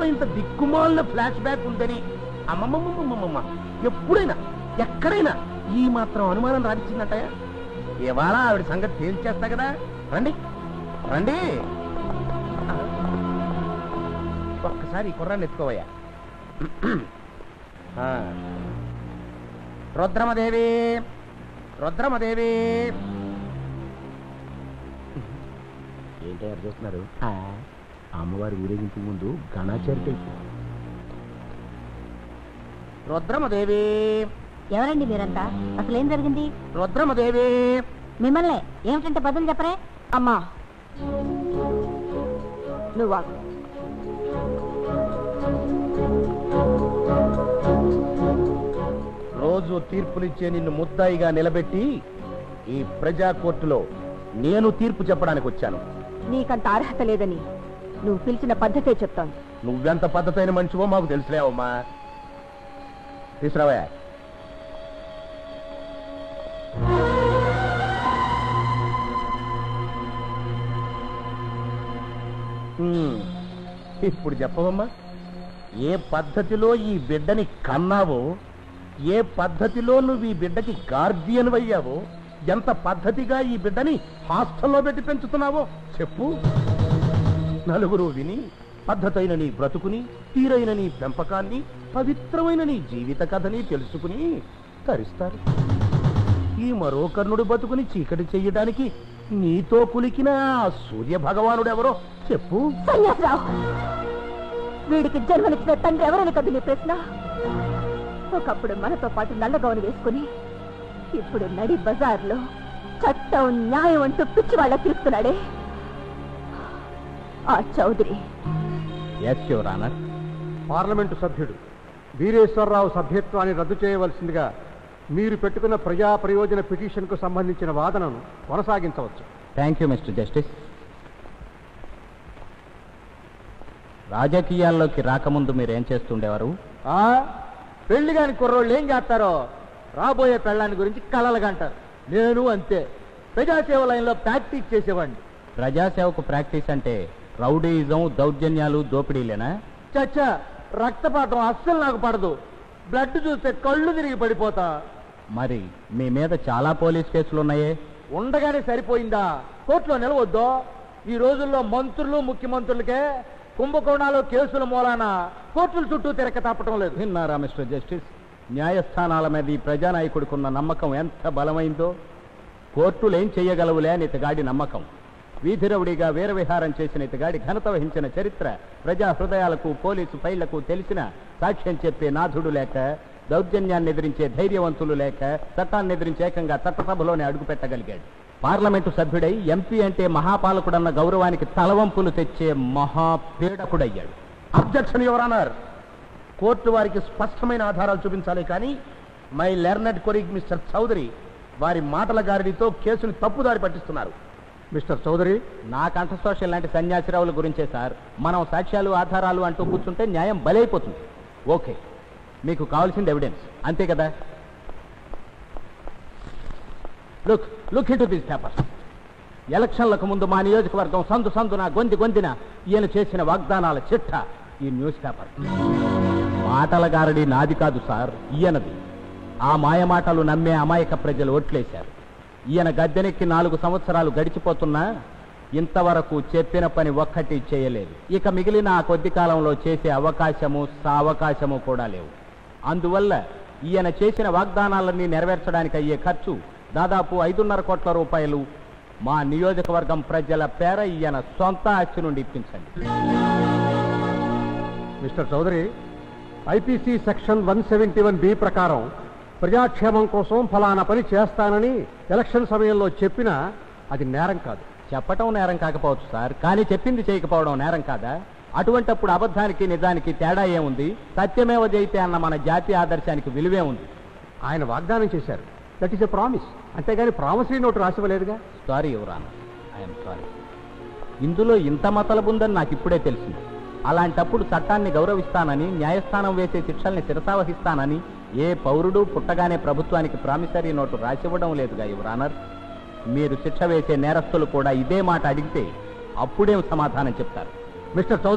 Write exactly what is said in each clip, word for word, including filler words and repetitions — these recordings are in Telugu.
ఇంత దిక్కుమాలిన ఫ్లాష్ బ్యాక్ ఉందని అమ్మమ్మమ్మమ్మమ్మ ఎప్పుడైనా ఎక్కడైనా ఈ మాత్రం అనుమానం రానిచ్చిందంటాయా? ఇవాళ ఆవిడ సంగతి తేల్చేస్తా కదా. రండి రండి, ఒక్కసారి ఈ కుర్రాన్ని ఎత్తుకోవయ్యా. రుద్రమదేవి, రుద్రమదేవి. ఏంటి ఎవరు చూస్తున్నారు? అమ్మవారి ఊరేగింపు ముందు గణాచారికి రుద్రమదేవి. ఎవరండి మీరంతా? అసలు ఏం జరిగింది? రుద్రమదేవి. మిమ్మల్ని ఏమిటంటే బదులు చెప్పరే? అమ్మా నువ్వా? రోజు తీర్పునిచ్చే నిన్ను ముద్దాయిగా నిలబెట్టి ఈ ప్రజా కోర్టులో నేను తీర్పు చెప్పడానికి వచ్చాను. నీకంత అర్హత లేదని నువ్వు పిలిచిన పద్ధతే చెప్తాను. నువ్వెంత పద్ధతైన మనిషివో మాకు తెలుసులేవమ్మా. తీసురావా. ఇప్పుడు చెప్పవమ్మా, ఏ పద్ధతిలో ఈ బిడ్డని కన్నావో, ఏ పద్ధతిలో నువ్వు ఈ బిడ్డకి గార్డియన్ అయ్యావో, ఎంత పద్ధతిగా ఈ బిడ్డని హాస్టల్లో పెట్టి పెంచుతున్నావో చెప్పు. నలుగురు విని పద్ధతైన నీ బ్రతుకుని, తీరైన నీ పెంపకాన్ని, పవిత్రమైన నీ జీవిత కథని తెలుసుకుని తరిస్తారు. ఈ మరో కర్ణుడు బతుకుని చీకటి చెయ్యడానికి నీతో కులికిన సూర్య భగవానుడెవరో చెప్పు. సన్యాసరావు, వీడికి జన్మనిచ్చిన తండ్రి ఎవరని కదా నీ ప్రశ్న? ఒకప్పుడు మనతో పాటు నల్లగౌను వేసుకుని ఇప్పుడు నడి బజార్లో చట్టం న్యాయం అంటూ పిచ్చి వాళ్ళ తిరుగుతున్నాడే ఆ చౌదరి. పార్లమెంటు సభ్యుడు వీరేశ్వరరావు సభ్యత్వాన్ని రద్దు చేయవలసిందిగా మీరు పెట్టుకున్న ప్రజా ప్రయోజన పిటిషన్కు సంబంధించిన వాదనను కొనసాగించవచ్చు. Thank you mister justice. రాజకీయాల్లోకి రాకముందు మీరేం చేస్తుండేవారు? పెళ్లి కాని కుర్రోళ్ళు ఏం చేస్తారో రాబోయే పెళ్ళాన్ని గురించి కలలుగంటారు. నేను అంతే, ప్రజాసేవ లైన్లో ప్రాక్టీస్ చేసేవాడిని. ప్రజాసేవకు ప్రాక్టీస్ అంటే రౌడీయిజం, దౌర్జన్యాలు, దోపిడీలేనా? చచ్చా, రక్తపాతం అస్సలు నాకు పడదు. బ్లడ్ చూస్తే కళ్ళు తిరిగి పడిపోతా. మరి మీ మీద చాలా పోలీస్ కేసులున్నాయే. ఉండగానే సరిపోయిందా? కోర్టులో నిలవద్దో? ఈ రోజుల్లో మంత్రులు, ముఖ్యమంత్రులకే కుంభకోణాలు కేసుల మూలాన కోర్టుల చుట్టూ తిరగ తప్పటం లేదు. విన్నారా మిస్టర్ జస్టిస్? న్యాయస్థానాల మీద ఈ ప్రజానాయకుడికున్న నమ్మకం ఎంత బలమైందో. కోర్టులు ఏం చెయ్యగలవులే అని ఇతగాడి నమ్మకం. వీధిరవుడిగా వీరవిహారం చేసిన ఇతగాడి ఘనత వహించిన చరిత్ర ప్రజా హృదయాలకు, పోలీసు ఫైళ్లకు తెలిసిన సాక్ష్యం చెప్పే నాథుడు లేక, దౌర్జన్యాన్ని ఎదిరించే ధైర్యవంతులు లేక, చట్టాన్ని ఎదిరించే ఏకంగా చట్టసభలోనే అడుగుపెట్టగలిగాడు. పార్లమెంటు సభ్యుడై ఎంపీ అంటే మహాపాలకుడన్న గౌరవానికి తలవంపులు తెచ్చే మహాపీడకుడయ్యాడు. Objection your honour. కోర్టు వారికి స్పష్టమైన ఆధారాలు చూపించాలి కానీ my learned colleague mister Chaudhary వారి మాటల గారిడితో కేసుని తప్పుదారి పట్టిస్తున్నారు. మిస్టర్ చౌదరి, నా కంఠశోషం లాంటి సన్యాసిరావుల గురించే సార్. మనం సాక్ష్యాలు, ఆధారాలు అంటూ కూర్చుంటే న్యాయం బలైపోతుంది. ఓకే, మీకు కావాల్సింది ఎవిడెన్స్, అంతే కదా? Look look into this paper. ఎలక్షన్లకు ముందు మా నియోజకవర్గం సందు సందున గొంతి గొంతిన ఈయన చేసిన వాగ్దానాల చిట్ట ఈ న్యూస్ పేపర్. మాటల గారడి నాది కాదు సార్, ఈయనది. ఆ మాయమాటలు నమ్మే అమాయక ప్రజలు ఓట్లేశారు. ఈయన గద్దెనెక్కి నాలుగు సంవత్సరాలు గడిచిపోతున్నా ఇంతవరకు చెప్పిన పని ఒక్కటి చేయలేదు. ఇక మిగిలిన ఆ కొద్ది కాలంలో చేసే అవకాశము, సావకాశము కూడా లేవు. అందువల్ల ఈయన చేసిన వాగ్దానాలన్నీ నెరవేర్చడానికి అయ్యే ఖర్చు దాదాపు ఐదున్నర కోట్ల రూపాయలు మా నియోజకవర్గం ప్రజల పేర ఈయన సొంత ఆస్తి నుండి ఇప్పించండి. Mister Chaudhary, IPC section one seventy one B ప్రకారం ప్రజాక్షేమం కోసం ఫలానా పని చేస్తానని ఎలక్షన్ సమయంలో చెప్పినా అది నేరం కాదు. చెప్పటం నేరం కాకపోవచ్చు సార్, కానీ చెప్పింది చేయకపోవడం నేరం కాదా? అటువంటప్పుడు అబద్ధానికి నిజానికి తేడా ఏముంది? సత్యమేవ జయితే అన్న మన జాతీయ ఆదర్శానికి విలువే ఉంది. ఆయన వాగ్దానం చేశారు, దట్ ఈస్ ఎ ప్రామిస్. అంతేగాని ప్రామిసరీ నోటు రాసివ్వలేదుగా. Sorry your honour, I'm sorry. ఇందులో ఇంత మతలబుందని నాకు ఇప్పుడే తెలిసింది. అలాంటప్పుడు చట్టాన్ని గౌరవిస్తానని, న్యాయస్థానం వేసే శిక్షల్ని శిరసావహిస్తానని ఏ పౌరుడు పుట్టగానే ప్రభుత్వానికి ప్రామిసరీ నోటు రాసివ్వడం లేదుగా యువర్ ఆనర్. మీరు శిక్ష వేసే నేరస్తులు కూడా ఇదే మాట అడిగితే అప్పుడేం సమాధానం చెప్తారు? మిస్టర్ చౌదరి,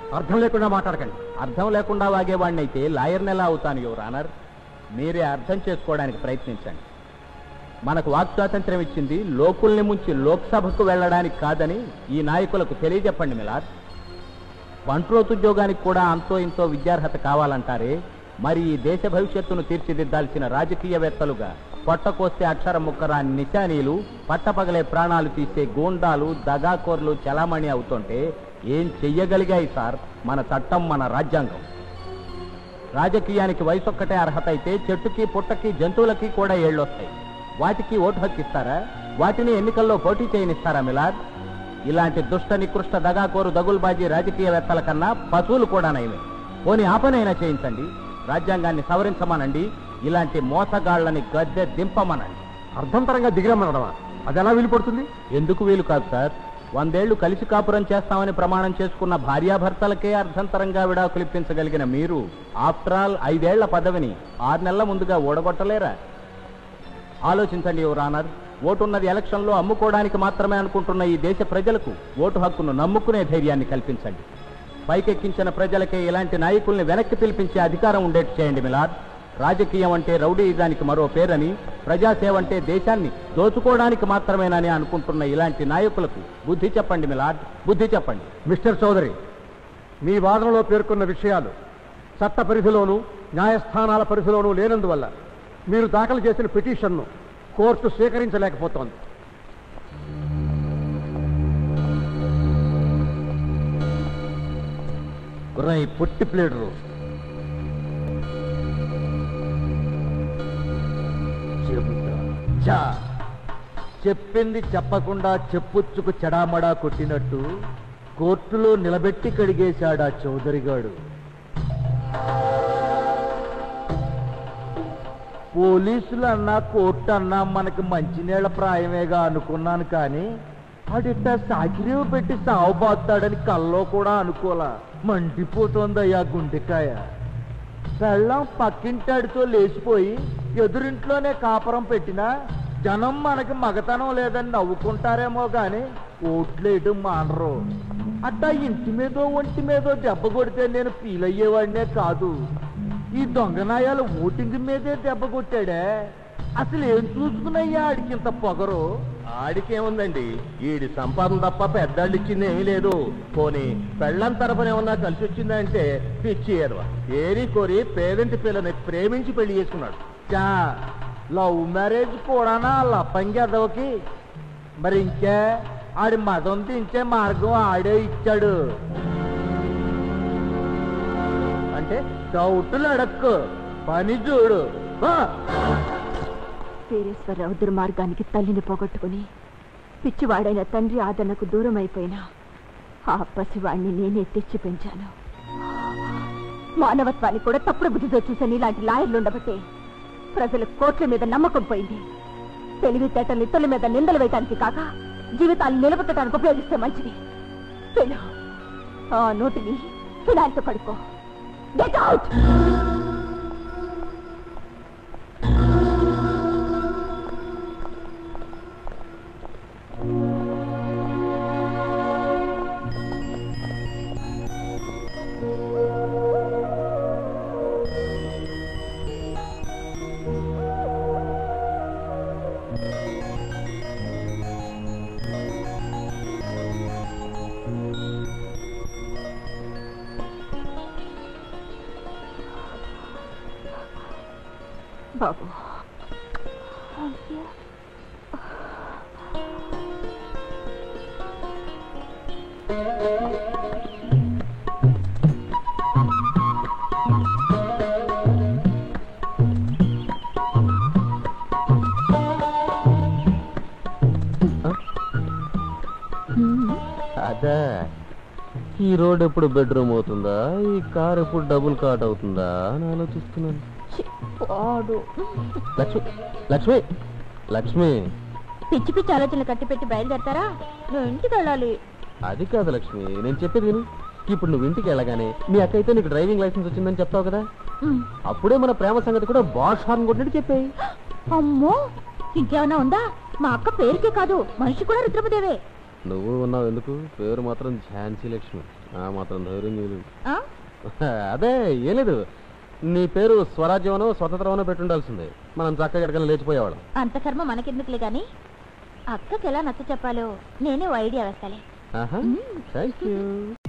అర్థం లేకుండా మాట్లాడకండి. అర్థం లేకుండా వాగేవాడిని అయితే లాయర్ని ఎలా అవుతాను యువర్ ఆనర్? మీరే అర్థం చేసుకోవడానికి ప్రయత్నించండి. మనకు వాక్ స్వాతంత్ర్యం ఇచ్చింది లోకుల్ని ముంచి లోక్సభకు వెళ్ళడానికి కాదని ఈ నాయకులకు తెలియజెప్పండి మిలాద్. బంట్రోతుద్యోగానికి కూడా అంతో ఇంతో విద్యార్హత కావాలంటారే, మరి ఈ దేశ భవిష్యత్తును తీర్చిదిద్దాల్సిన రాజకీయవేత్తలుగా పొట్టకోస్తే అక్షరం ముక్కరా నిశానీలు, పట్టపగలే ప్రాణాలు తీసే గూండాలు, దగాకోర్లు చలామణి అవుతుంటే ఏం చెయ్యగలిగాయి సార్ మన చట్టం, మన రాజ్యాంగం? రాజకీయానికి వయసొక్కటే అర్హత అయితే చెట్టుకి పుట్టకి జంతువులకి కూడా ఏళ్ళొస్తాయి. వాటికి ఓటు హక్కు ఇస్తారా? వాటిని ఎన్నికల్లో పోటీ చేయనిస్తారా మిలాద్? ఇలాంటి దుష్ట నికృష్ట దగాకోరు దగుల్బాజీ రాజకీయవేత్తల కన్నా పశువులు కూడా నయమే. పోనీ ఆపనైనా చేయించండి, రాజ్యాంగాన్ని సవరించమనండి, ఇలాంటి మోసగాళ్లని గద్దె దింపమనండి. అర్థంతరంగా దిగిరమ్మనడమా? అది ఎలా వీలు పడుతుంది? ఎందుకు వీలు కాదు సార్? వందేళ్లు కలిసి కాపురం చేస్తామని ప్రమాణం చేసుకున్న భార్యాభర్తలకే అర్థంతరంగా విడాకులిప్పించగలిగిన మీరు ఆఫ్టర్ ఆల్ ఐదేళ్ల పదవిని ఆరు నెలల ముందుగా ఓడగొట్టలేరా? ఆలోచించండి యువర్ ఆనర్. ఓటున్నది ఎలక్షన్లో అమ్ముకోవడానికి మాత్రమే అనుకుంటున్న ఈ దేశ ప్రజలకు ఓటు హక్కును నమ్ముకునే ధైర్యాన్ని కల్పించండి. పైకెక్కించిన ప్రజలకే ఇలాంటి నాయకుల్ని వెనక్కి పిలిపించే అధికారం ఉండేట్టు చేయండి మిలాద్. రాజకీయం అంటే రౌడీయిజానికి మరో పేరని, ప్రజాసేవ అంటే దేశాన్ని దోచుకోవడానికి మాత్రమేనని అనుకుంటున్న ఇలాంటి నాయకులకు బుద్ధి చెప్పండి మిలాద్, బుద్ధి చెప్పండి. మిస్టర్ చౌదరి, మీ వాదనలో పేర్కొన్న విషయాలు చట్ట పరిధిలోనూ న్యాయస్థానాల పరిధిలోనూ లేనందువల్ల మీరు దాఖలు చేసిన పిటిషన్ను కోర్టు స్వీకరించలేకపోతోంది. పుట్టి ప్లేడరు చెప్పింది చెప్పకుండా చెప్పుచ్చుకు చెడామడా కొట్టినట్టు కోర్టులో నిలబెట్టి కడిగేశాడా చౌదరిగాడు. పోలీసులు అన్నా కోర్టు అన్నా మనకి మంచినీళ్ల ప్రాయమేగా అనుకున్నాను, కానీ ఆడిట్ట సాకిరేవు పెట్టి సావుబాస్తాడని కల్లో కూడా అనుకోలా. మండిపోతోందయ్యా గుండెకాయ. పెళ్ళం పక్కింటాడితో లేచిపోయి ఎదురింట్లోనే కాపురం పెట్టినా జనం మనకి మగతనం లేదని నవ్వుకుంటారేమో గాని ఓట్లేయడం మానరు. అట్టా ఇంటి మీదో ఒంటి మీదో దెబ్బ కొడితే నేను ఫీల్ అయ్యేవాడినే కాదు. ఈ దొంగనాయాలు ఓటింగ్ మీదే దెబ్బ కొట్టాడే. అసలు ఏం చూసుకున్నయ్యా ఆడికింత పొగరు? ఆడికేముందండి, ఈడి సంపాదన తప్ప పెద్దాళ్ళు ఇచ్చింది ఏమీ లేదు. పోనీ పెళ్ళం తరపున ఏమన్నా కలిసి వచ్చిందంటే పిచ్చి ఏదవా. ఏరి కోరి పేరెంట్ పిల్లని ప్రేమించి పెళ్లి చేసుకున్నాడు. చా లవ్ మ్యారేజ్ కూడానా లప్పంగి అదవకి? మరి ఇంకే ఆడి మదం దించే మార్గం ఆడే ఇచ్చాడు. అంటే డౌట్లు అడక్కు, పని చూడు. వీరేశ్వరరావు దుర్మార్గానికి తల్లిని పోగొట్టుకుని పిచ్చివాడైన తండ్రి ఆదరణకు దూరం అయిపోయినా ఆ పసివాణ్ణి నేనే తెచ్చి పెంచాను. మానవత్వాన్ని కూడా తప్పుడు బుద్ధితో చూసని ఇలాంటి లాయర్లు ఉండబట్టే ప్రజల కోట్ల మీద నమ్మకం పోయింది. తెలివితేటలు ఇతరుల మీద నిందలు వేయటానికి కాక జీవితాన్ని నిలబెట్టడానికి ఉపయోగిస్తే మంచిది. వెళ్ళు, ఆ నోటిని ఫినాయిల్తో కడుక్కో. Get out. బాబు, అదా ఈ రోడ్ ఎప్పుడు బెడ్రూమ్ అవుతుందా, ఈ కార్ ఎప్పుడు డబుల్ కాట్ అవుతుందా అని ఆలోచిస్తున్నాను. లక్ష్మి లక్ష్మి లక్ష్మి పిచ్చి పిచ్చి ఆలోచనలు కట్టిపెట్టి బయలుదేరతారా? నువ్వు ఇంటికి వెళ్ళాలి. అది కాదు లక్ష్మి, నేను చెప్పేది విను. ఇప్పుడు నువ్వు ఇంటికి వెళ్ళగానే మీ అక్క అయితే నీకు డ్రైవింగ్ లైసెన్స్ వచ్చిందని చెప్తావు కదా, అప్పుడే మన ప్రేమ సంగతి కూడా బాష్ హార్న్ కొట్టినట్టు చెప్పాయి. అమ్మో, ఇంకేమన్నా ఉందా? మా అక్క పేరుకే కాదు మనిషి కూడా రుద్రమదేవే. నువ్వు ఉన్నావు ఎందుకు? పేరు మాత్రం ఝాన్సీ లక్ష్మి. ఆ మాత్రం ధైర్యం లేదు. అదే ఏం లేదు, నీ పేరు స్వరాజ్యమనో స్వతంత్రమనో పెట్టుండాల్సిందే. మనం చక్కగా ఎక్కడికైనా లేచిపోయేవాళ్ళం. అంత కర్మ మనకెందుకులే గాని అక్కకి ఎలా నచ్చ చెప్పాలో నేనే ఓ ఐడియా వేస్తాలే. Thank you.